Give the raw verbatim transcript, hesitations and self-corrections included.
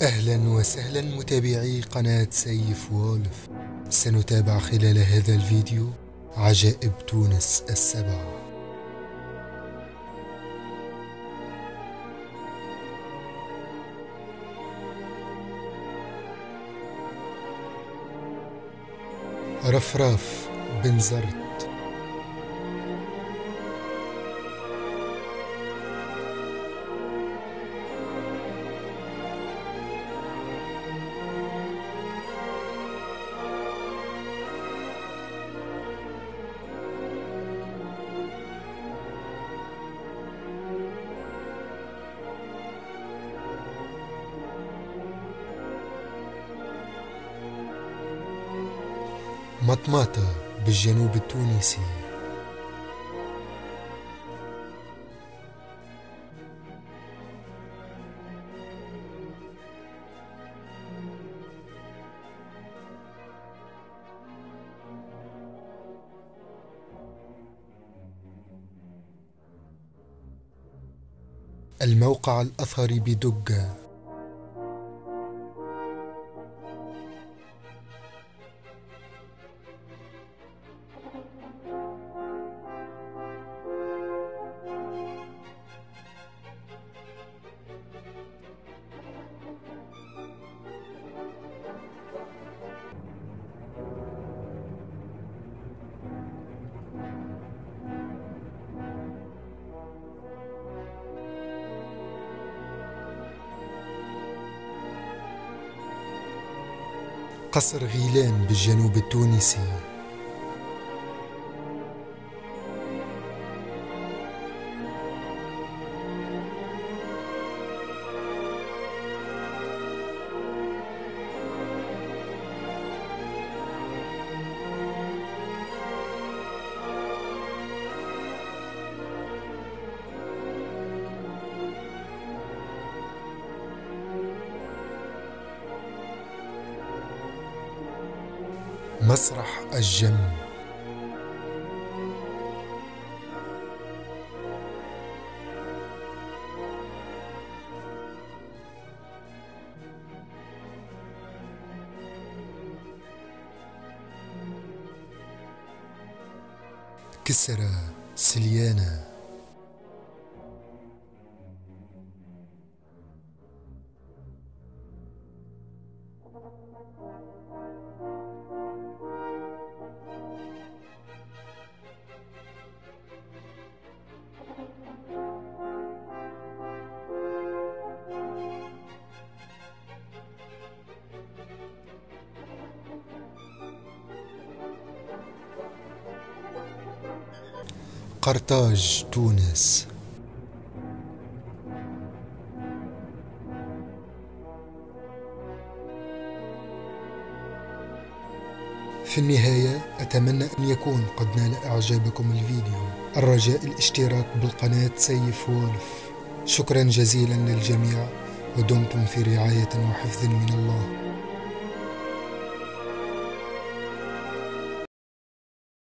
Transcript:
أهلا وسهلا متابعي قناة سيف وولف. سنتابع خلال هذا الفيديو عجائب تونس السبع. رفراف بن زرت. مطماطة بالجنوب التونسي. الموقع الأثري بدقة. قصر غيلان بالجنوب التونسي. مسرح الجم. كسرى سليانة. قرطاج تونس. في النهاية أتمنى أن يكون قد نال إعجابكم الفيديو. الرجاء الاشتراك بالقناة سيف وولف. شكرا جزيلا للجميع ودمتم في رعاية وحفظ من الله.